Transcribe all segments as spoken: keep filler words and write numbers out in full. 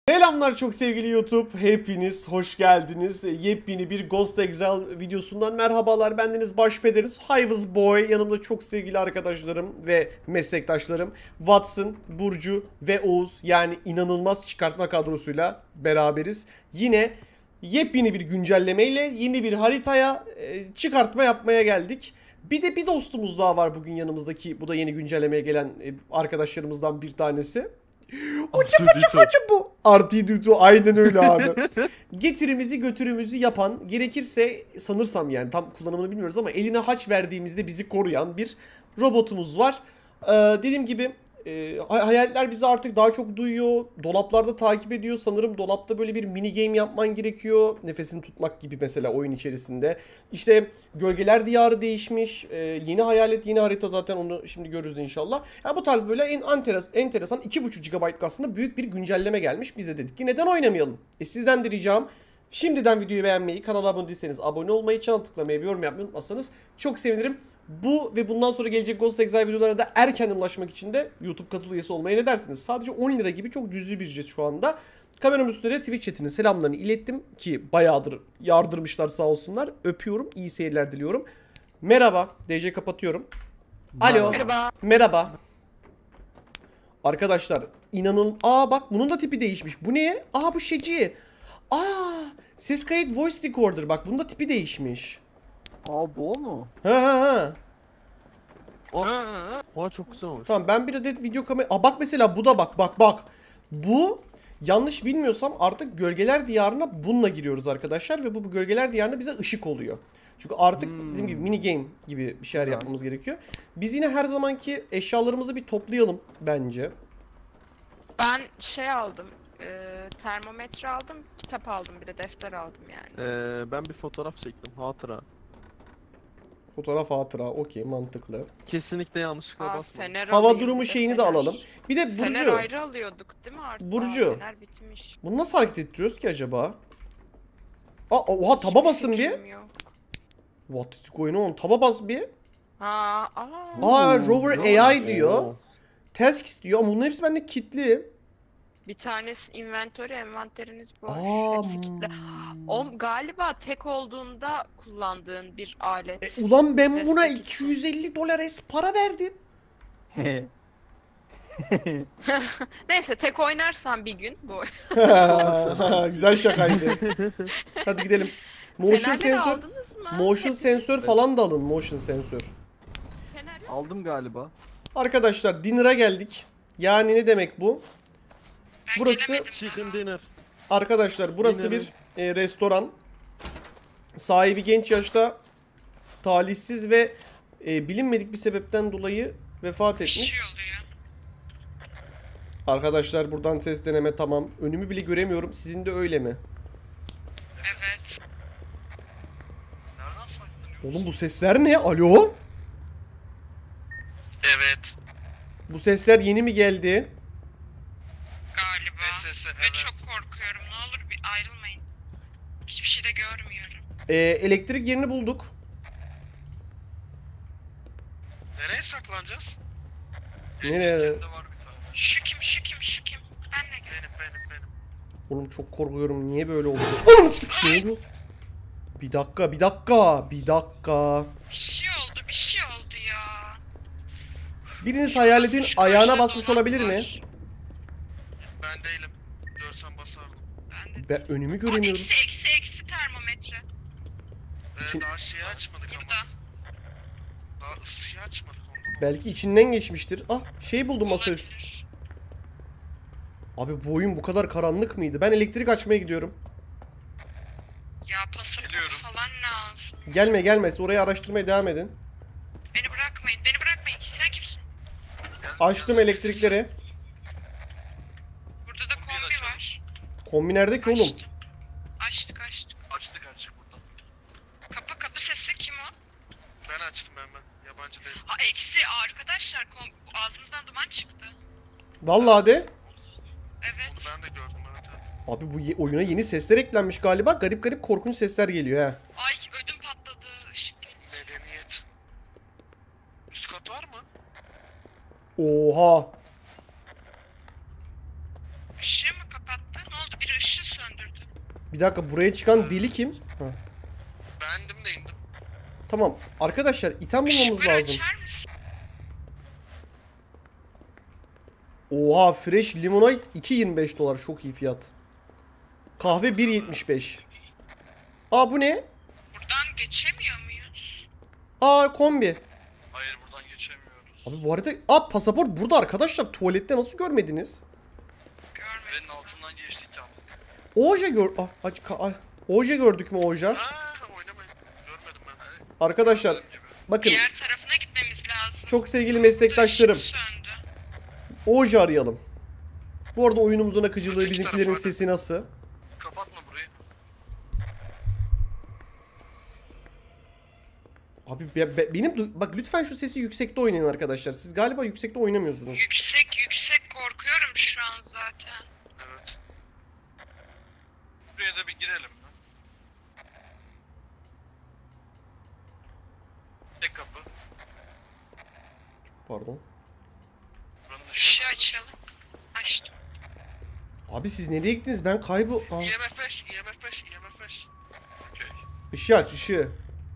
Selamlar çok sevgili YouTube. Hepiniz hoş geldiniz. Yepyeni bir Ghost Exile videosundan merhabalar. Bendeniz Başpederiz. Hivez Boy. Yanımda çok sevgili arkadaşlarım ve meslektaşlarım Watson, Burcu ve Oğuz. Yani inanılmaz çıkartma kadrosuyla beraberiz. Yine yepyeni bir güncellemeyle yeni bir haritaya çıkartma yapmaya geldik. Bir de bir dostumuz daha var bugün yanımızdaki. Bu da yeni güncellemeye gelen arkadaşlarımızdan bir tanesi. Uçu uçu uçu bu. R iki D iki aynen öyle abi. Getirimizi götürümüzü yapan, gerekirse sanırsam yani tam kullanımını bilmiyoruz ama eline haç verdiğimizde bizi koruyan bir robotumuz var. Ee, dediğim gibi e, hayaletler bizi artık daha çok duyuyor. Dolaplarda takip ediyor. Sanırım dolapta böyle bir mini game yapman gerekiyor. Nefesini tutmak gibi mesela oyun içerisinde. İşte Gölgeler Diyarı değişmiş. Ee, yeni hayalet, yeni harita, zaten onu şimdi görürüz inşallah. Ya bu tarz böyle en enteresan, enteresan iki buçuk gigabaytlık aslında büyük bir güncelleme gelmiş. Biz de dedik ki neden oynamayalım? E sizden de ricam şimdiden videoyu beğenmeyi, kanala abone değilseniz abone olmayı, çan tıklamayı ve yorum yapmayı unutmazsanız çok sevinirim. Bu ve bundan sonra gelecek Ghost Exile videolarına da erken ulaşmak için de YouTube katıl üyesi olmaya ne dersiniz? Sadece on lira gibi çok cüzi bir ücret şu anda. Kameramın üstünde de Twitch chatinin selamlarını ilettim ki bayağıdır yardırmışlar sağ olsunlar. Öpüyorum, iyi seyirler diliyorum. Merhaba, D J kapatıyorum. Alo. Merhaba. Merhaba. Arkadaşlar inanın. Aa bak bunun da tipi değişmiş. Bu ne? Aa bu Şeci. Aa ses kayıt voice recorder. Bak bunun da tipi değişmiş. Aa bu o mu? Ha ha ha. Aa, Aa çok güzel olmuş. Tamam ben bir adet video kamera... Aa bak mesela bu da bak bak bak. Bu yanlış bilmiyorsam artık Gölgeler Diyarı'na bununla giriyoruz arkadaşlar. Ve bu, bu Gölgeler Diyarı'na bize ışık oluyor. Çünkü artık hmm. dediğim gibi mini game gibi bir şeyler Güzel. yapmamız gerekiyor. Biz yine her zamanki eşyalarımızı bir toplayalım bence. Ben şey aldım, e, termometre aldım, kitap aldım, bir de defter aldım yani. Ee, ben bir fotoğraf çektim, hatıra. Fotoğraf hatıra, okey, mantıklı. Kesinlikle yanlışlıkla Aa, basmadım. fener Hava alayım, durumu bir de şeyini de fener. alalım. Bir de Burcu. Fener ayrı alıyorduk değil mi artık? Burcu. Aa, fener bitmiş. Bunu nasıl hareket ettiriyoruz ki acaba? Aa, oha taba basın bir. Fikrim yok. What is going on? Taba bas bir. Ha, aa. Aa Rover ne A I olmuş? diyor. Oo. Tasks diyor ama bunların hepsi bende kilitli. Bir tanesi inventory, envanteriniz boş. Aa, Hepsi kilitli. O galiba tek olduğunda kullandığın bir alet. E, ulan ben buna Destek iki yüz elli dolar es para verdim. Neyse tek oynarsan bir gün bu. Güzel şakaydı. Hadi gidelim. Motion Fenerleri sensör, aldınız mı? motion sensör falan da alın. Motion sensör. Fener yok. Aldım galiba. Arkadaşlar dinner'a geldik. Yani ne demek bu? Ben Burası gelemedim Chicken daha. dinner. arkadaşlar burası Dinner'ın- bir e, restoran. Sahibi genç yaşta talihsiz ve e, bilinmedik bir sebepten dolayı vefat Bir etmiş. şey oluyor. Arkadaşlar buradan ses deneme tamam. Önümü bile göremiyorum. Sizin de öyle mi? Evet. Oğlum bu sesler ne? Alo? Evet. Bu sesler yeni mi geldi? Galiba. Ve sesi, Ve evet. çok korkuyorum. Ne olur bir ayrılmayın. Hiçbir şey de görmüyorum. Ee, elektrik yerini bulduk. Nereye saklanacağız? Nereye? Şu kim, şu kim, şu kim? Ben de gel. Benim benim benim. Oğlum çok korkuyorum. Niye böyle oldu? Oğlum ne oldu? Bir dakika, bir dakika, bir dakika. Bir şey oldu, bir şey oldu ya. Biriniz hayaletin Şu ayağına karşıda basmış dolap olabilir mi? var. Ben değilim. Görsem basardım. Ben de. Ben önümü Aa, göremiyorum. eksi, eksi, eksi termometre. Ee, İçin- daha şeyi açmadık ama. Burada. Daha ısıyı açmadık ondan. oldu. Belki içinden geçmiştir. Ah şey buldum masaüstü. Olabilir. Abi bu oyun bu kadar karanlık mıydı? Ben elektrik açmaya gidiyorum. Ya pasaport Geliyorum. falan lazım. Gelme gelme. Siz orayı araştırmaya devam edin. Beni bırakmayın, beni bırakmayın. Sen kimsin? Açtım elektrikleri. Burada da kombi var. Kombi nerede ki oğlum? Açtım. Açtık, açtık. Açtık açtık buradan. Kapı kapı sesi kim o? Ben açtım hemen. Yabancı değilim. Ha eksi arkadaşlar kom ağzımızdan duman çıktı. Vallahi de. Evet. Onu ben de gördüm evet evet. Abi bu ye- oyuna yeni sesler eklenmiş galiba. Garip garip korkunç sesler geliyor ha. Ay ödüm patladı. Işık geldi. Medeniyet. Üst kat var mı? Oha. Işığı mı kapattı? Ne oldu? Bir dakika, buraya çıkan deli kim? Ha. Bendim de indim. Tamam. Arkadaşlar item bulmamız Işıkları lazım. açar mısın? Oha, fresh limonade iki yirmi beş dolar, çok iyi fiyat. Kahve bir yetmiş beş. Aa, bu ne? Buradan geçemiyor muyuz? Aa, kombi. Hayır, buradan geçemiyoruz. Abi bu arada, aa, pasaport burada arkadaşlar. Tuvalette nasıl görmediniz? Görmedim. Kulenin altından geçtik ya. Oja gör... Ah, aç, ka- ah. Oja gördük mü Oja? Aa oynamayın. Görmedim ben. Arkadaşlar bakın, Diğer tarafına gitmemiz lazım. çok sevgili meslektaşlarım, Işık söndü. Oja arayalım. Bu arada oyunumuzun akıcılığı, Öteki bizimkilerin tarafa. sesi nasıl? Kapatma burayı. Abi be- be- benim du- bak, lütfen şu sesi yüksekte oynayın arkadaşlar. Siz galiba yüksekte oynamıyorsunuz. Yüksek yüksek korkuyorum şu an zaten. Evet. Buraya da bir girelim mi? Tek kapı. Pardon. Buranın ışığı. Işığı açalım. Açtım. Abi siz nereye gittiniz? Ben kaybol... Aa, I M F beş, I M F beş, I M F beş. Okey. ışığı aç, ışığı.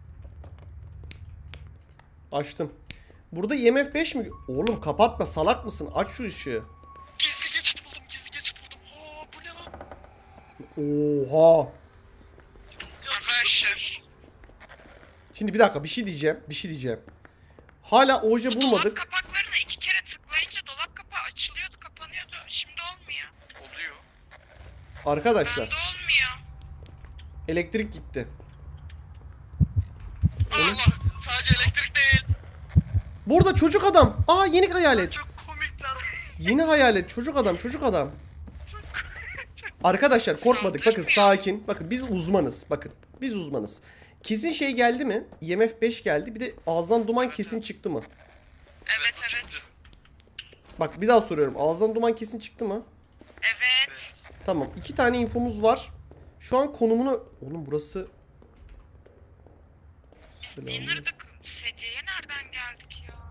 Açtım. Burada I M F beş mi? Oğlum kapatma, salak mısın? Aç şu ışığı. Gizli geçit buldum, gizli geçit buldum. Oo bu ne lan? Oha. Arkadaşlar. Şimdi bir dakika, bir şey diyeceğim. Bir şey diyeceğim. Hala Oja Bu dolap bulmadık. kapaklarına iki kere tıklayınca dolap kapağı açılıyordu, kapanıyordu. Şimdi olmuyor. Oluyor. Arkadaşlar, Bende olmuyor. elektrik gitti. Allah sadece elektrik değil. Burada çocuk adam. Aa, yeni hayalet. Çok komik lan. Yeni hayalet. Çocuk adam. Çocuk adam. Arkadaşlar korkmadık. Bakın, sakin. Bakın biz uzmanız. Bakın biz uzmanız. Kesin şey geldi mi? I M F beş geldi. Bir de ağızdan duman kesin çıktı mı? Evet o evet. çıktı. Bak bir daha soruyorum. Ağızdan duman kesin çıktı mı? Evet. Evet. Tamam. İki tane infomuz var. Şu an konumunu... Oğlum burası... Selamünaleyküm. Dinirdik. Sedyeye nereden geldik ya?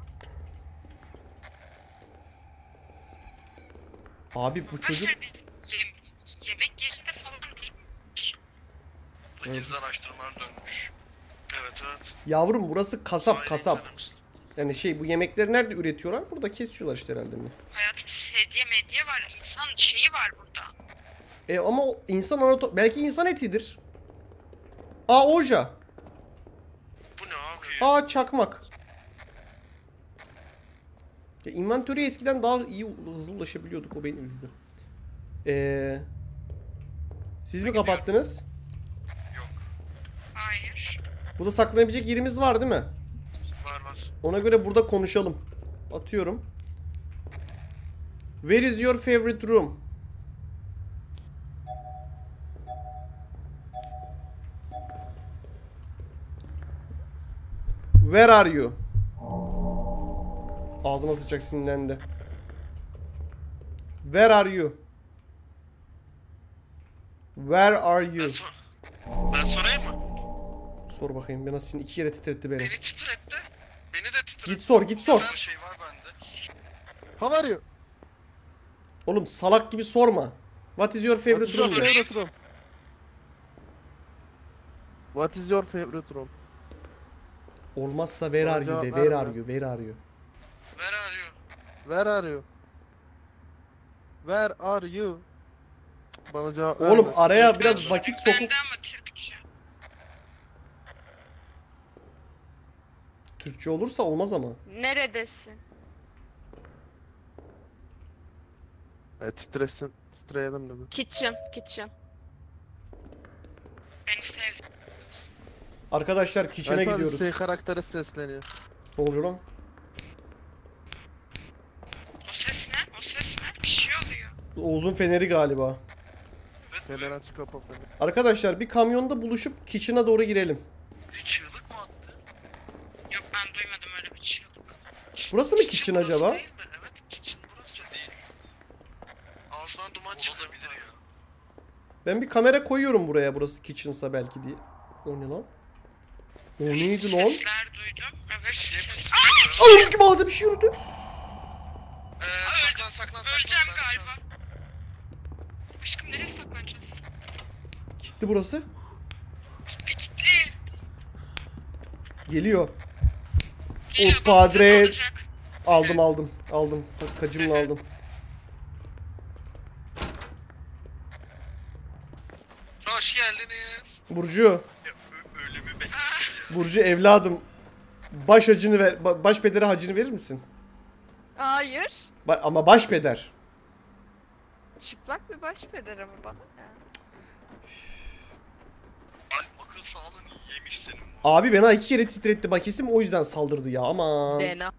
Abi bu çocuk... Arkadaşlar biz yem yemek yerinde falan değil mi? Burada gizli araştırmalar dönmüş. Evet evet. Yavrum burası kasap, Aile kasap. internemiş. Yani şey, bu yemekleri nerede üretiyorlar? Burada kesiyorlar işte herhalde mi? Hayatım sedye medye var. İnsan şeyi var burada. E ama o insan anato... Belki insan etidir. Aa, Oja. Bu ne abi? Aa, çakmak. Ya inventörü eskiden daha iyi, hızlı ulaşabiliyorduk. O beni üzdü. Ee, siz mi kapattınız? Yok. Hayır. Burada saklanabilecek yerimiz var değil mi? Var var. Ona göre burada konuşalım. Atıyorum. Where is your favorite room? Where are you? Ağzıma sıçacak, sinirlendi. Where are you? Where are Ben, you? sor ben sorayım mı? Sor bakayım. Ben nasıl iki yere titretti beni. Beni titretti. Beni de titretti. Git sor, git sor. Bir şey var bende. How are you? Oğlum salak gibi sorma. What is your favorite room? de. favorite room? What is your favorite room? Olmazsa where Bana are you cevap de. Where verme. are you? Where are you? Where are you? Where are you? Where are you? Bana cevap Oğlum verme. araya biraz vakit sokup... Bende ama Türkçe. Türkçe olursa olmaz ama. Neredesin? Evet, titresin. Titreyelim dedi. Kitchen, kitchen. Beni sevdi. Arkadaşlar kitchen'a Alfa abi, gidiyoruz. Şey karakteri sesleniyor. Ne oluyor lan? O ses ne? O ses ne? Bir şey oluyor. Oğuz'un feneri galiba. Evet. Fener Böyle açık kapa fener. Arkadaşlar bir kamyonda buluşup kitchen'a doğru girelim. bir çığlık mı attı? Yok ben duymadım öyle bir çığlık. Burası mı kitchen burası acaba? Değil mi? Evet kitchen burası. Değil. Ağzından duman çıkıyor. Olabilir ya. Ben bir kamera koyuyorum buraya, burası kitchen'sa belki diye. O ne lan? O neydi lan? Sesler duydum. Evet Şey ses. yapıyorsun. Anamız gibi ağda bir şey yürüdü. Ee, saklan saklan saklan. Öleceğim Ben galiba. Aşkım nereye saklanacağız? Gitti burası. Gitti. Geliyor. Geliyor, O padre. bakalım olacak. Aldım aldım. Aldım. Kacımla aldım. Hoş geldiniz. Burcu. Ya, ö- ölümü bekliyoruz ya. Burcu evladım. Baş hacını ver. ba- Başpedere hacını verir misin? Hayır. Ba- ama başpeder. Çıplak bir baş bedel ama bana ne? Alp akıl sağlığını yemiş senin bu. Abi bana iki kere titretti bakesim o yüzden saldırdı ya aman. Dena.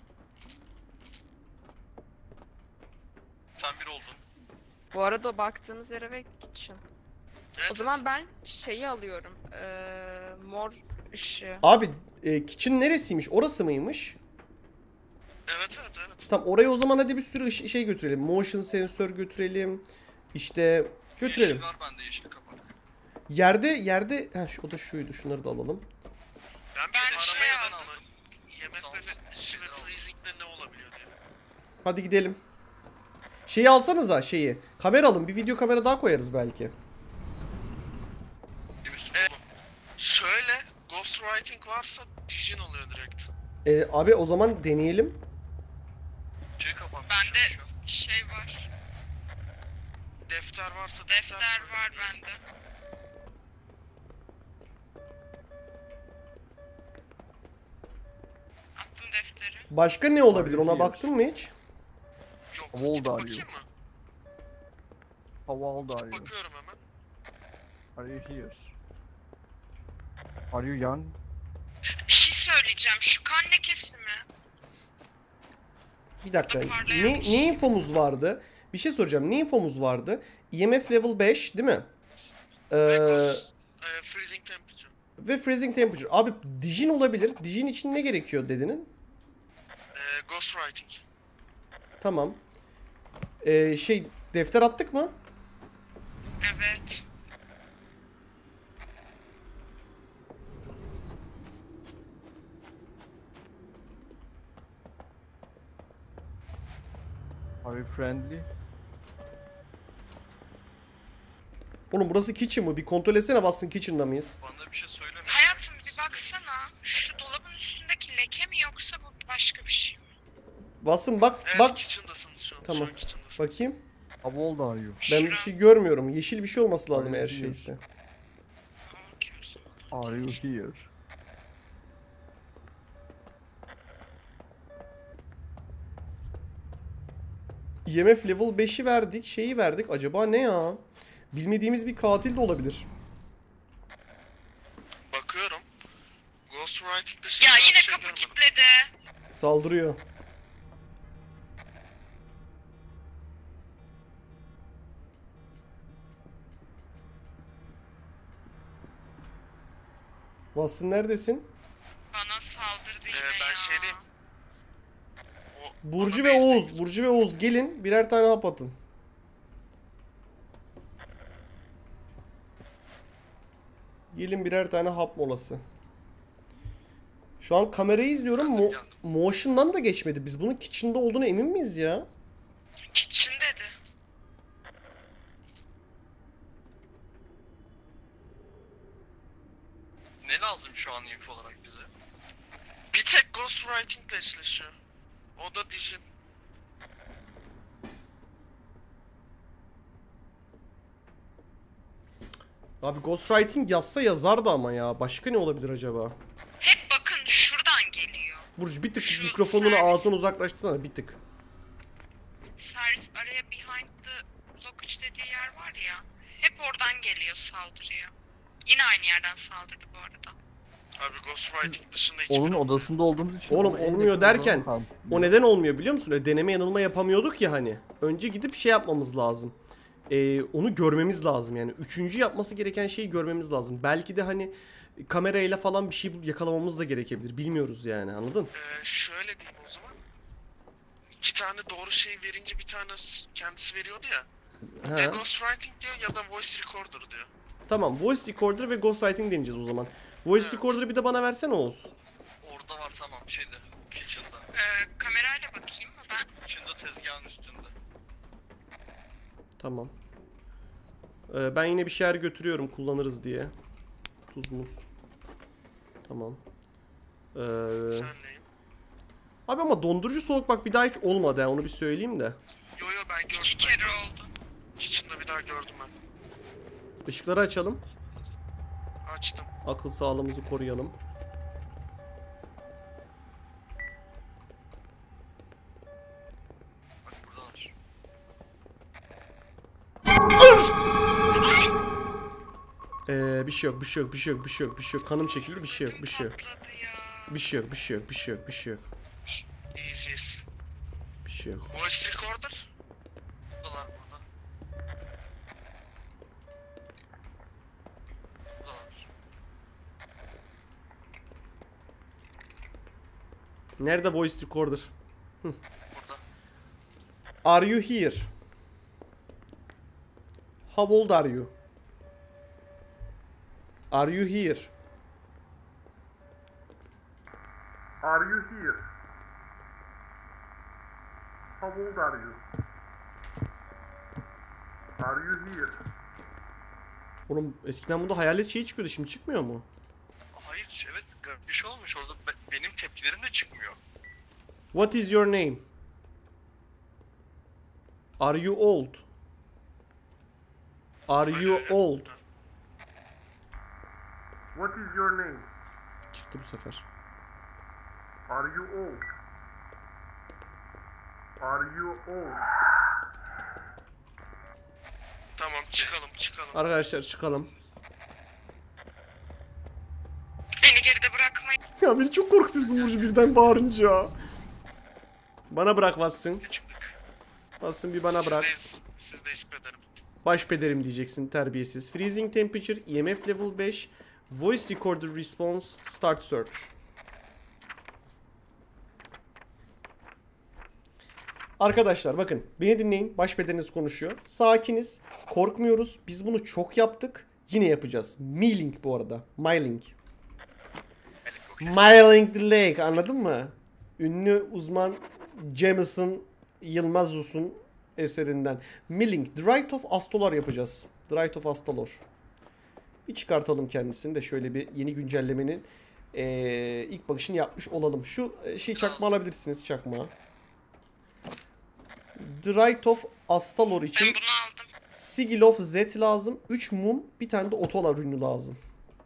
Sen bir oldun. Bu arada o baktığımız yere ve kitchen. Evet. O zaman ben şeyi alıyorum. Ee, mor ışığı. Abi e, kitchen neresiymiş? Orası mıymış? Evet evet evet. Tamam oraya o zaman hadi bir sürü ış- şey götürelim. Motion sensör götürelim. İşte götürelim. Yeşil var bende, yeşil kapat. Yerde yerde ha şu o da şuydu. Şunları da alalım. Ben bir Ben şey aramaya aldım. aldım. Yemek Sağ ve olsun. pişi ve freezing'de ne olabiliyor diye. Hadi gidelim. Şeyi alsanıza şeyi. Kamera alın. Bir video kamera daha koyarız belki. Benim üstüm Evet. dolu. Şöyle ghostwriting varsa Dijin oluyor direkt. E, abi o zaman deneyelim. Şey kapandı. Bende şu an. şey var. Defter varsa defter, Defter var bende. Attım defteri. Başka ne olabilir? Ona Arıyor. baktın mı hiç? Yok. Hava oldu gidip arıyor. bakayım mı? Hava aldı arıyor. Bakıyorum hemen. Are you here? Are you young? Bir şey söyleyeceğim. Şu kan lekesi mi? Bir dakika. Parlayan Ne, bir şey. ne infomuz vardı? Bir şey soracağım. Ne infomuz vardı? E M F level beş değil mi? Ee, Ve ghost, e, freezing temperature. ve freezing temperature. Abi Dijin olabilir. Dijin için ne gerekiyor dedinin? E, ghostwriting. Tamam. Ee, şey defter attık mı? Evet. Are you friendly? Oğlum burası kitchen mı? Bir kontrol etsene bassın kitchen'da mıyız? Bana bir şey söyleme. Hayatım bir baksana. Şu dolabın üstündeki leke mi yoksa bu başka bir şey mi? Bassın bak Evet bak. kitchen'dasınız şu an. Tamam. Şu an kitchen'dasınız. Bakayım. Hava oldu arıyor. Ben bir şey görmüyorum. Yeşil bir şey olması lazım Aynen, eğer biliyorum. şeyse. Okey o zaman. Are you here? E M F level beşi verdik. Şeyi verdik. Acaba ne ya? Bilmediğimiz bir katil de olabilir. Bakıyorum. Ghostwriting dışında Ya bir yine şey kapı görmedim. kilitledi. Saldırıyor. Watson neredesin? Bana saldırdı yine Ee, ben ya. şeydeyim. O, Burcu ana ve base'deyim. Oğuz. Burcu ve Oğuz gelin. Birer tane hap atın. Gelin birer tane hap molası. Şu an kamerayı izliyorum. Mo Geldim. motion'dan da geçmedi. Biz bunun kitchen'da olduğunu emin miyiz ya? Kitchen dedi. Ne lazım şu an info olarak bize? Bir tek ghostwriting ile eşleşiyor. O da Dijin. Abi ghostwriting yazsa yazardı ama ya. Başka ne olabilir acaba? Hep bakın şuradan geliyor. Burcu bir tık Şu mikrofonunu servis- ağzından uzaklaştırsana bir tık. Servis araya behind the blockage dediği yer var ya. Hep oradan geliyor saldırıyor. Yine aynı yerden saldırdı bu arada. Abi ghostwriting dışında hiçbir Onun odasında olduğumuz için... Oğlum ona en olmuyor yakın derken, olan kan. O neden olmuyor biliyor musun? Öyle deneme yanılma yapamıyorduk ya hani. Önce gidip şey yapmamız lazım. Ee, onu görmemiz lazım yani. Üçüncü yapması gereken şeyi görmemiz lazım. Belki de hani kamerayla falan bir şey bulup yakalamamız da gerekebilir. Bilmiyoruz yani anladın? Ee, şöyle diyeyim o zaman. İki tane doğru şey verince bir tane s- kendisi veriyordu ya. Ya Ha. ghostwriting diyor ya da voice recorder diyor. Tamam voice recorder ve ghostwriting deneyeceğiz o zaman. Voice Evet. recorder'ı bir de bana versene olsun. Orada var tamam şeyde. Kitchen'da. Ee, kamerayla bakayım mı ben? Kitchen'da tezgahın üstünde. Tamam. Ee, Ee, ben yine bir şeyler götürüyorum kullanırız diye. Tuz muz. Tamam. Ee, Senleyim. abi ama dondurucu soğuk bak bir daha hiç olmadı ya, onu bir söyleyeyim de. Yo yo ben gördüm. İki ben kere gördüm. oldu. Kitchen'da bir daha gördüm ben. Işıkları açalım. Açtım. Akıl sağlığımızı koruyalım. Bak buradalar. Ee, bir şey yok, bir şey yok, bir şey yok, bir şey yok, bir şey yok. Kanım çekildi, bir şey yok, bir şey yok. Patladı ya. Bir şey yok, bir şey yok, bir şey yok, bir şey yok. Easy's. Bir şey yok. Voice recorder. Buradalar burada. Buradalar. Nerede voice recorder? Burada. Are you here? How old are you? Are you here? Are you here? How old are you? Are you here? Oğlum eskiden bunda hayalet şeyi çıkıyordu, şimdi çıkmıyor mu? Hayır evet garip bir şey olmuş orada be- benim tepkilerim de çıkmıyor. What is your name? Are you old? Are you old? What is your name? Çıktı bu sefer. Are you old? Are you old? Tamam çıkalım çıkalım. Arkadaşlar çıkalım. Beni geride bırakmayın. Ya beni çok korkutuyorsun Burcu birden bağırınca. Bana bırak Watson. Ne çıktık? Watson bir bana bırak. Sizdeyiz. Sizdeyiz pederim. Başpederim diyeceksin terbiyesiz. Freezing temperature, E M F level beş, voice recorder response, start search. Arkadaşlar bakın beni dinleyin. Başpederiniz konuşuyor. Sakiniz. Korkmuyoruz. Biz bunu çok yaptık. Yine yapacağız. Mealink bu arada. Mylink. Mylink the Lake, anladın mı? Ünlü uzman Jameson Yılmazus'un eserinden. Milling. The Rite of Astolar yapacağız. The Rite of Astolar. Bir çıkartalım kendisini de şöyle bir yeni güncellemenin ee, ilk bakışını yapmış olalım. Şu şey çakma alabilirsiniz, çakma. The Rite of Astalor için Ben bunu aldım. Sigil of Z lazım. üç mum, bir tane de otolar ürünü lazım.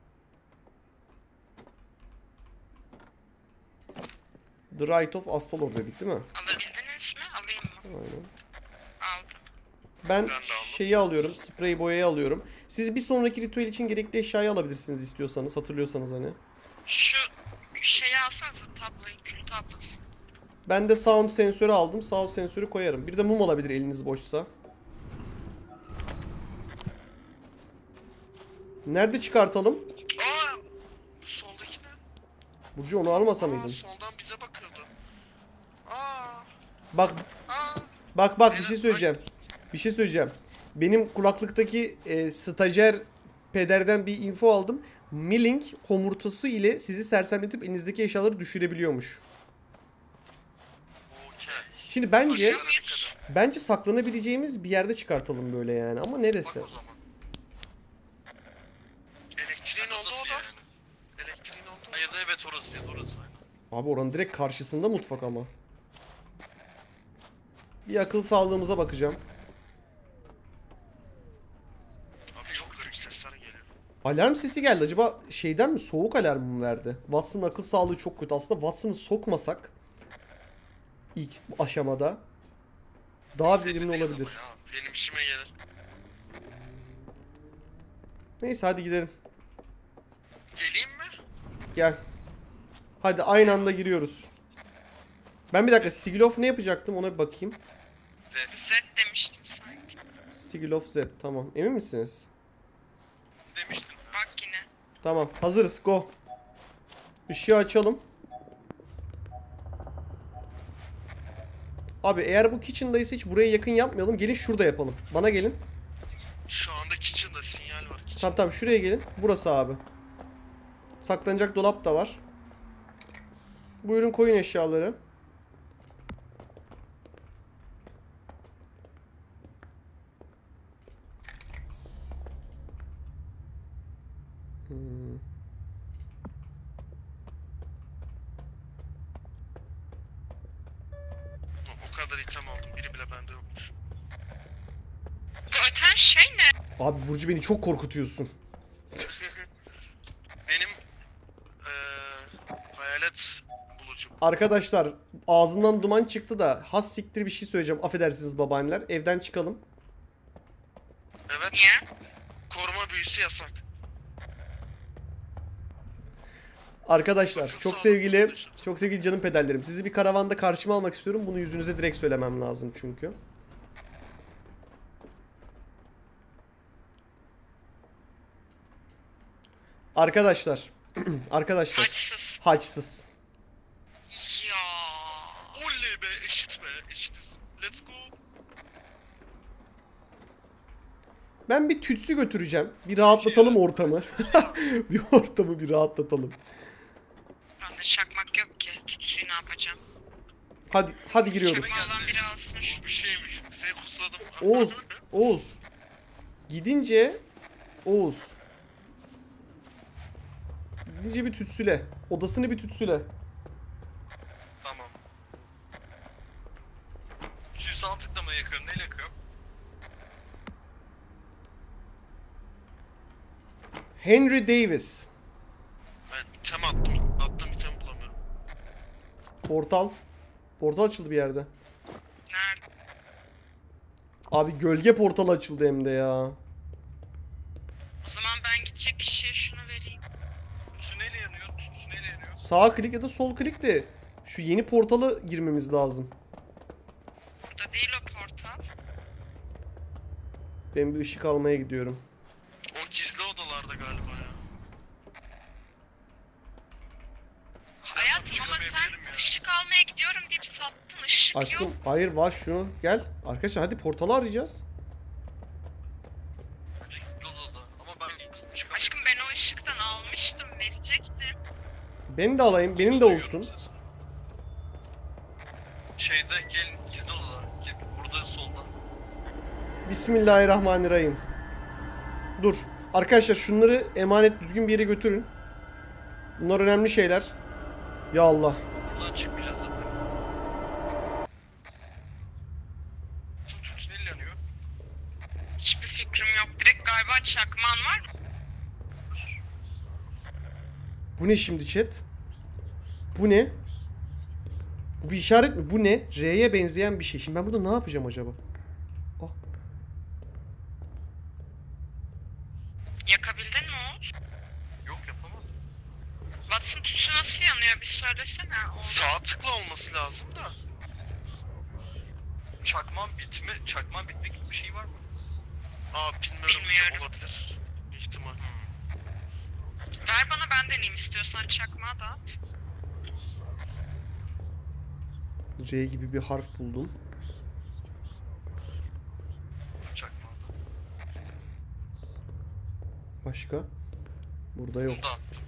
The Rite of Astalor dedik değil mi? Alabildiniz mi? Alayım mı? Aynen. Aldım. Ben Ben de aldım. şeyi alıyorum, sprey boyayı alıyorum. Siz bir sonraki ritüel için gerekli eşyayı alabilirsiniz istiyorsanız, hatırlıyorsanız hani. Şu şeyi alsanıza tabloyu, kül tablosu. Ben de sound sensörü aldım, sound sensörü koyarım. Bir de mum olabilir eliniz boşsa. Nerede çıkartalım? Aa! Bu soldaki ne? Burcu onu almasa Aa, mıydın? soldan bize bakıyordu. Aa! Bak Aa! bak bak bir şey söyleyeceğim. Bir şey söyleyeceğim. Benim kulaklıktaki e, stajyer pederden bir info aldım. Milling homurtusu ile sizi sersemletip elinizdeki eşyaları düşürebiliyormuş. Okey. Şimdi bence Aşağıda dikkat et. bence saklanabileceğimiz bir yerde çıkartalım böyle yani, ama neresi? Bak o zaman. Elektriğin oldu Odası o da. yani. Elektriğin oldu. Ha, ya da evet orası ya da orası aynen. Abi oranın direkt karşısında mutfak ama. Bir akıl sağlığımıza bakacağım. Abi çok garip sesler geliyor. Alarm sesi geldi. Acaba şeyden mi, soğuk alarm mı verdi? Watson'ın akıl sağlığı çok kötü. Aslında Watson'ı sokmasak ilk aşamada daha verimli Neyse olabilir. ama ya. Benim işime gelir. Neyse hadi gidelim. Geleyim mi? Gel. Hadi aynı anda giriyoruz. Ben bir dakika Sigilov ne yapacaktım ona bir bakayım. Z. Z demiştin sanki. Sigilov Z, tamam. Emin misiniz? Demiştin. Bak yine. Tamam hazırız, go. Işığı açalım. Abi eğer bu kitchen'daysa hiç buraya yakın yapmayalım. Gelin şurada yapalım. Bana gelin. Şu anda kitchen'da sinyal var. Kitchen. Tamam tamam şuraya gelin. Burası abi. Saklanacak dolap da var. Buyurun koyun eşyaları. Hmm. O kadar item aldım. Biri bile bende yokmuş. Bu öten şey ne? Abi Burcu beni çok korkutuyorsun. Benim eee hayalet bulucum. Arkadaşlar ağzından duman çıktı da has siktir bir şey söyleyeceğim. Affedersiniz babaanneler. Evden çıkalım. Evet. Niye? Koruma büyüsü yasak. Arkadaşlar çok sevgili çok sevgili canım pederlerim. Sizi bir karavanda karşıma almak istiyorum. Bunu yüzünüze direkt söylemem lazım çünkü. Arkadaşlar. Arkadaşlar. Haçsız. Haçsız. Ya. Oley be, eşit be, eşitiz. Let's go. Ben bir tütsü götüreceğim. Bir rahatlatalım ortamı. bir ortamı bir rahatlatalım. Bende çakmak yok ki. Tütsüyü ne yapacağım? Hadi hadi giriyoruz. Çakmağı olan biri alsın şu. Bu bir şeymiş. Seni kutsadım. Oğuz, Oğuz. Gidince Oğuz. Gidince bir tütsüle. Odasını bir tütsüle. Tamam. Şu sağ tıkla mı yakıyorum? Neyle yakıyorum? Henry Davis. Ben item attım. Attım item bulamıyorum. Portal. Portal açıldı bir yerde. Nerede? Abi gölge portalı açıldı hem de ya. O zaman ben gidecek kişiye şunu vereyim. Tütsü neyle yanıyor? Tütsü neyle yanıyor? Sağ klik ya da sol klik de şu yeni portalı girmemiz lazım. Burada değil o portal. Ben bir ışık almaya gidiyorum. O gizli odalarda galiba ya. Hayatım ama çıkamayabilirim sen ya. ışık almaya gidiyorum deyip sattın. Işık Aşkım yok. hayır var şu. Gel. Arkadaşlar hadi portalı arayacağız. Bence gitti odada. Ama ben çıkamıyorum. Aşkım ben o ışıktan almıştım. Verecektim. Beni de alayım. Benim de olsun. Şeyde gelin gizli odada. Gel, burada solda. Bismillahirrahmanirrahim. Dur. Arkadaşlar şunları emanet düzgün bir yere götürün. Bunlar önemli şeyler. Ya Allah. Buradan çıkmayacağız zaten. Şu tütsü neyle yanıyor? Hiçbir fikrim yok. Direkt galiba çakman var mı? Bu ne şimdi chat? Bu ne? Bu bir işaret mi? Bu ne? R'ye benzeyen bir şey. Şimdi ben burada ne yapacağım acaba? Ah. Yakabildin mi Oğuz? Yok yapamadım. Watson tütsü nasıl yanıyor bir söylesene. O- Sağ tıkla olması lazım da. Çakman bitme, çakman bitme gibi bir şey var mı? Aa bilmiyorum. Bilmiyorum. Olabilir. İhtimal. Ver bana ben deneyeyim istiyorsan çakmağı da at. R gibi bir harf buldum. Çakman. Başka? Burada yok. Bunu da attım.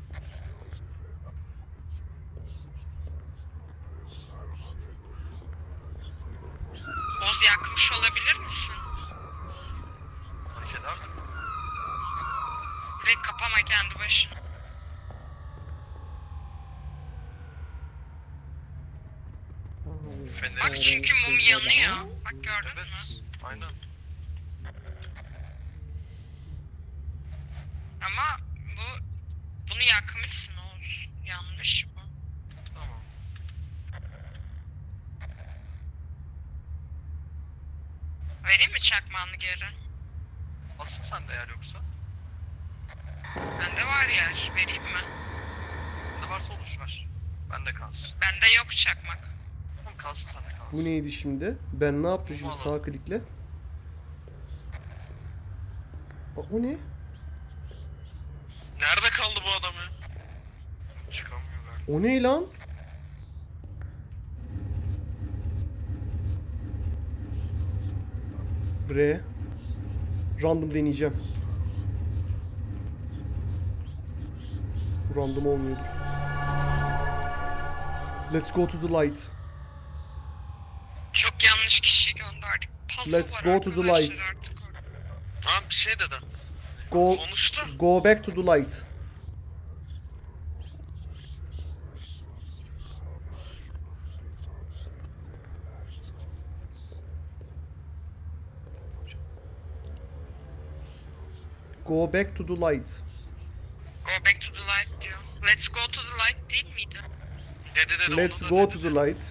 Oğuz yakmış olabilir misin? Fark eder mi? Burayı kapama kendi başına. Fener. Bak çünkü mum yanıyor. Bak gördün mü? Evet. Aynen. Ama bu bunu yakmışsın Oğuz. Yanlış bu. Tamam. Vereyim mi çakmağını geri? Asıl sende eğer yoksa. Bende var yer. Vereyim mi? Ne varsa olur ver. Bende kalsın. Bende yok çakmak. Tamam kalsın sende kalsın. Bu neydi şimdi? Ben ne yaptım şimdi Vallahi. sağ klikle? Aa, o ne? Nerede kaldı bu adam ya? Çıkamıyor galiba. O ne lan? R. Random deneyeceğim. Bu random olmuyordur. Let's go to the light. Çok yanlış kişiyi gönderdik. Puzzle Let's var go to the arkadaşlar light. artık orada. Tamam bir şey dedi. Go Konuştu. go back to the light. Go back to the light. Go back to the light diyor. Let's go to the light değil miydi? Dedi dedi Let's onu da go dedi. to the light.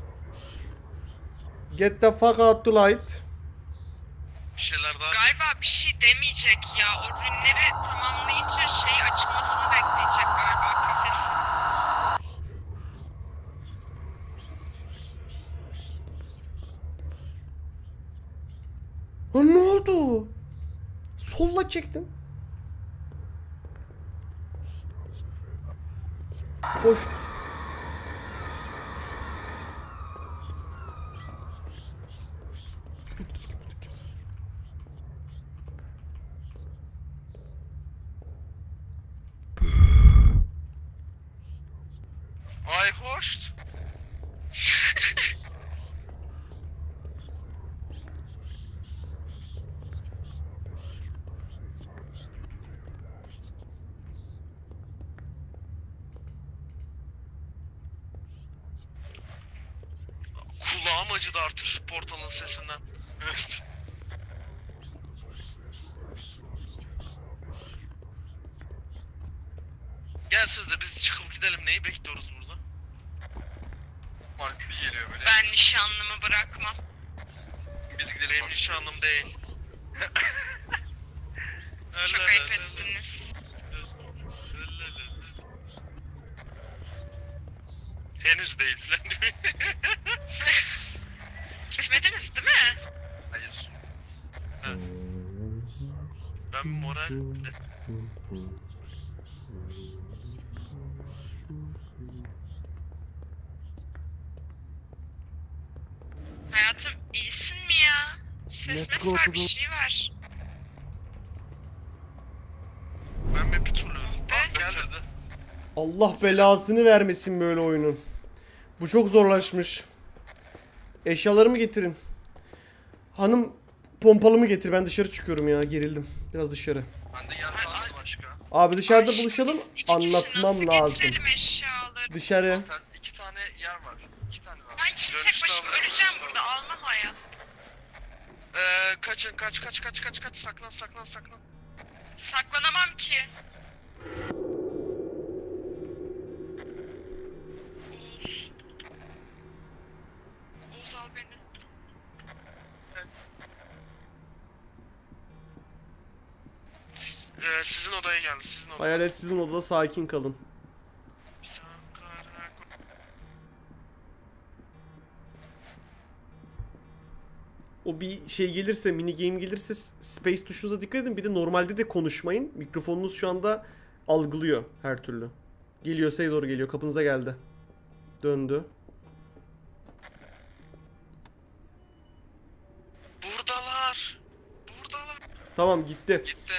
Get the fuck out the light. Bir şeyler daha. Galiba bir şey demeyecek ya. O rünleri tamamlayınca şey açılmasını bekleyecek galiba kafesin. Ha, ne oldu? Solla çektim. Koş. Ay hoş. Kulağım acıdı artık şu portalın sesinden. Evet. Gelsinize biz çıkıp gidelim. Neyi bekliyoruz burada? Mark bir geliyor böyle. Ben nişanlımı bırakmam. Biz gidelim. Benim Mark. nişanlım değil. Çok ayıp ettiniz. Henüz değil falan diyor. Gitmediniz değil mi? Hayır. Ben moral... Hayatım iyisin mi ya? Ses Let's mes go var to bir the- şey var. Ben bir türlü... Ah geldi. Kaçırdı. Allah belasını vermesin böyle oyunun. Bu çok zorlaşmış. Eşyalarımı getirin. Hanım pompalımı getir. Ben dışarı çıkıyorum ya. Gerildim. Biraz dışarı. Bende yer var mı başka? Abi dışarıda Ay, buluşalım. iki kişi Anlatmam nasıl lazım. getirelim eşyaları? Dışarı. Zaten iki tane yer var. İki tane var. Ben şimdi tek Dönüşte başıma alırız, öleceğim dönüşte burada. Almam hayat. Ee, kaçın kaç kaç kaç kaç kaç saklan saklan saklan. Saklanamam ki. Oğuz. Oğuz al beni. Ee, sizin odaya geldi sizin odaya. Hayalet sizin odada sakin kalın. O bir şey gelirse, mini game gelirse space tuşunuza dikkat edin. Bir de normalde de konuşmayın. Mikrofonunuz şu anda algılıyor her türlü. Geliyor, size doğru geliyor. Kapınıza geldi. Döndü. Buradalar. Buradalar. Tamam, gitti. Gitti.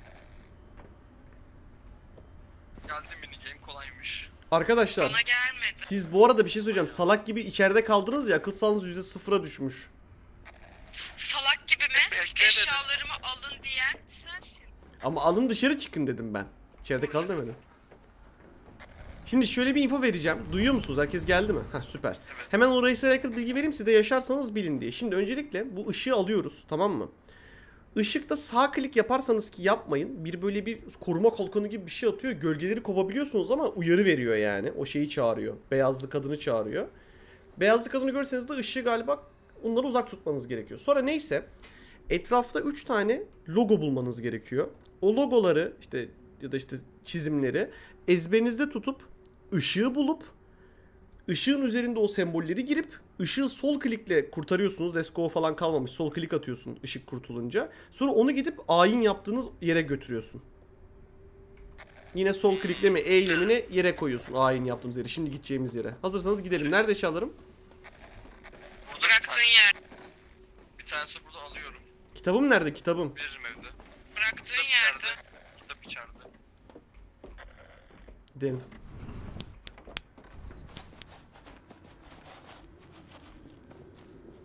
Geldi mini game kolaymış. Arkadaşlar, Bana gelmedi. siz bu arada bir şey söyleyeceğim. Salak gibi içeride kaldınız ya, akıl sağlığınız yüzde sıfıra düşmüş. Salak gibi mi? Bekle dedim. Eşyalarımı alın diyen sensin. Ama alın dışarı çıkın dedim ben. İçeride kal demedim. Şimdi şöyle bir info vereceğim. Duyuyor musunuz? Herkes geldi mi? Ha, süper. Hemen orayı size alakalı bilgi vereyim. Siz de yaşarsanız bilin diye. Şimdi öncelikle bu ışığı alıyoruz. Tamam mı? Işıkta sağ klik yaparsanız ki yapmayın. Bir böyle bir koruma kalkanı gibi bir şey atıyor. Gölgeleri kovabiliyorsunuz ama uyarı veriyor yani. O şeyi çağırıyor. Beyazlı kadını çağırıyor. Beyazlı kadını görseniz de ışığı galiba onları uzak tutmanız gerekiyor. Sonra neyse. Etrafta üç tane logo bulmanız gerekiyor. O logoları işte ya da işte çizimleri ezberinizde tutup ışığı bulup ışığın üzerinde o sembolleri girip ışığı sol klikle kurtarıyorsunuz. Let's go falan kalmamış. Sol klik atıyorsun ışık kurtulunca. Sonra onu gidip ayin yaptığınız yere götürüyorsun. Yine sol klikleme eylemini yere koyuyorsun. Ayin yaptığımız yere. Şimdi gideceğimiz yere. Hazırsanız gidelim. Nerede eşyalarım? Burada bir, Bıraktığın tane, yer. bir tanesi burada alıyorum. Kitabım nerede? Kitabım. Veririm evde. Bıraktığın Kitap yerde. içeride. Kitap içeride. Gidelim.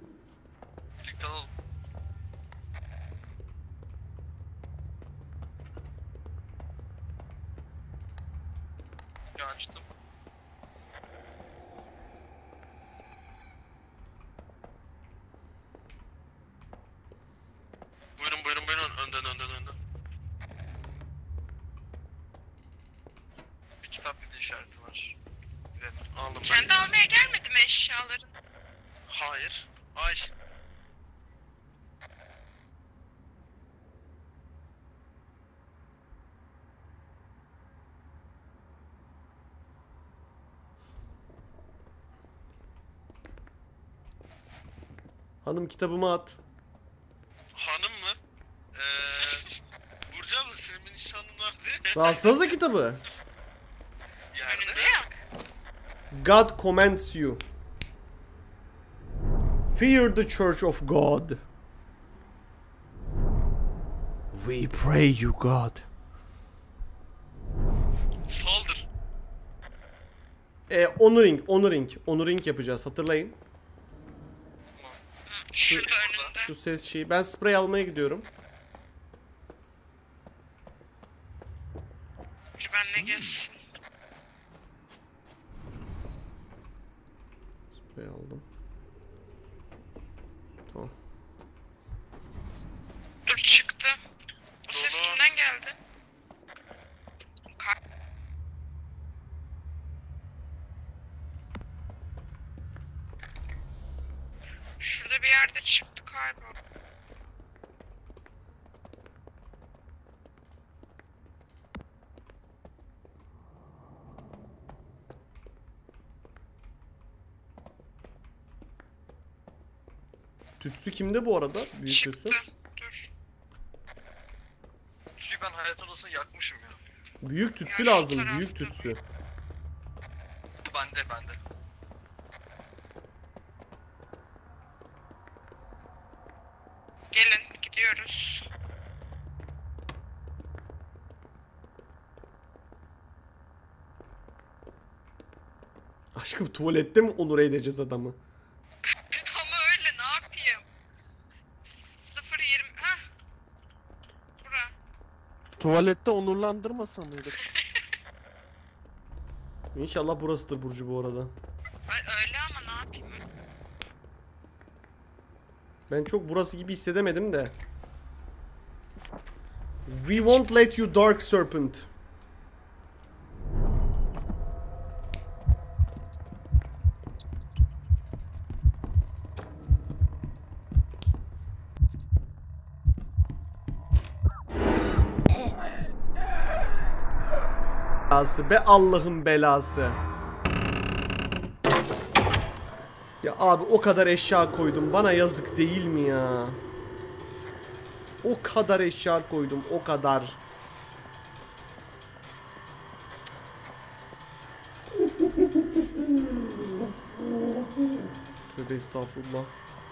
Birlikte alalım. açtım. Buyurun buyurun buyurun. Önden önden önden. Bir kitap bir de işareti var. Gidelim. Aldım ben. Kendi almaya gelmedi mi eşyaların? Hayır. Ay. Hanım kitabımı at. Hanım mı? Eee... Burcu abla senin bir nişanlın var değil mi? Alsanıza kitabı. Yerde. Önünde ya. God commands you. Fear the Church of God. We pray you, God. Saldır. E, honoring, honoring, honoring yapacağız. Hatırlayın. Şurada önünde. Şu ses şeyi. Ben sprey almaya gidiyorum. Dur benle gelsin. Sprey aldım. Tamam. Dur çıktı. Bu ses Dolu. kimden geldi? Ka- Şurada bir yerde çıktı galiba. Tütsü kimde bu arada? Büyük Çıktı. tütsü. Dur. Çünkü ben hayat odasını yakmışım ya. Büyük tütsü Ya şu lazım. tarafta. Büyük tütsü. Bende bende. Gelin gidiyoruz. Aşkım tuvalette mi onur edeceğiz adamı? Ama öyle ne yapayım? sıfır yirmi. Hah. Bura. Tuvalette onurlandırmasa mıydık? İnşallah burasıdır Burcu bu arada. Ay, öyle ama ne yapayım? Ben çok burası gibi hissedemedim de. We won't let you, Dark Serpent. Belası be, Allah'ın belası. Ya abi o kadar eşya koydum, bana yazık değil mi ya? O kadar eşya koydum, o kadar. Tövbe estağfurullah.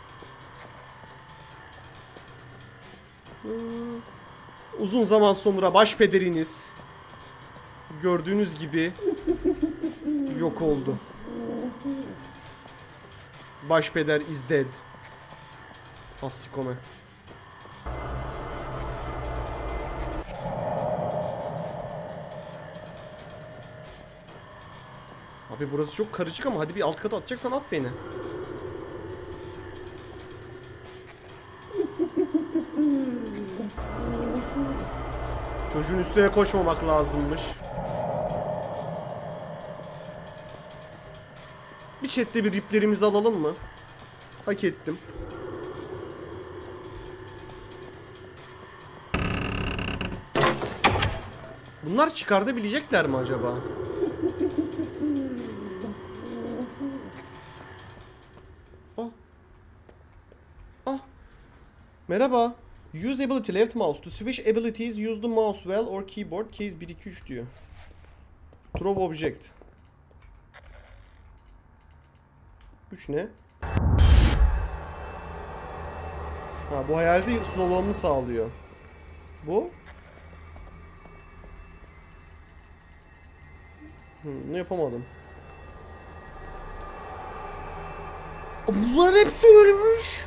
Uzun zaman sonra başpederiniz gördüğünüz gibi yok oldu. Başpeder is dead. Hassikome. Abi burası çok karışık ama hadi bir alt kata atacaksan at beni. Çocuğun üstüne koşmamak lazımmış. Bir chatte bir riplerimizi alalım mı? Hak ettim. Bunlar çıkartabilecekler mi acaba? Oh. Oh. Merhaba. Use ability left mouse. To switch abilities use the mouse well or keyboard keys bir iki üç diyor. Throw object. üç ne? Ha bu hayalde slowlamamı sağlıyor. Bu? Hmm, bunu yapamadım. Bunlar hepsi ölmüş.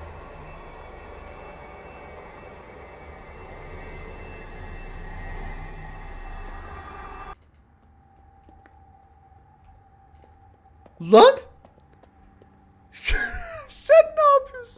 Lan! Sen ne yapıyorsun?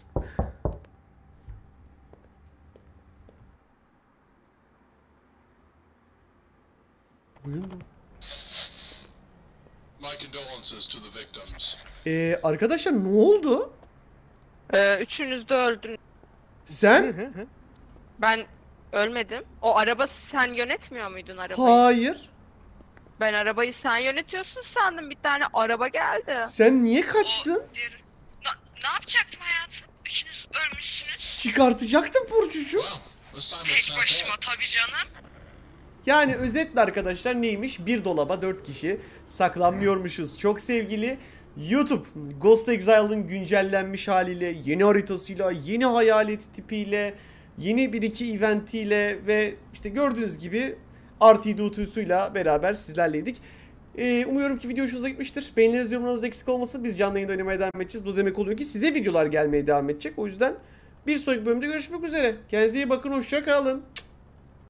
My condolences to the victims. Ee, arkadaşlar ne oldu? Ee, üçünüz de öldün. Sen? Ben ölmedim. O araba sen yönetmiyor muydun arabayı? Hayır. Ben arabayı sen yönetiyorsun sandım. Bir tane araba geldi. Sen niye kaçtın? O diğeri- Na, ne yapacaktım hayatım? Üçünüz ölmüşsünüz. Çıkartacaktım Burcucuğum. Well, assignment's Tek not başıma bad. tabii canım. Yani özetle arkadaşlar neymiş? Bir dolaba dört kişi saklanmıyormuşuz. Çok sevgili YouTube, Ghost Exile'ın güncellenmiş haliyle, yeni haritasıyla, yeni hayalet tipiyle, yeni bir iki eventiyle ve işte gördüğünüz gibi R T D utusuyla beraber sizlerleydik. Ee, umuyorum ki video hoşunuza gitmiştir. Beğenileriniz, yorumlarınız eksik olmasın. Biz canlı yayında oynamaya devam edeceğiz. Bu demek oluyor ki size videolar gelmeye devam edecek. O yüzden bir sonraki bölümde görüşmek üzere. Kendinize iyi bakın. Hoşça kalın.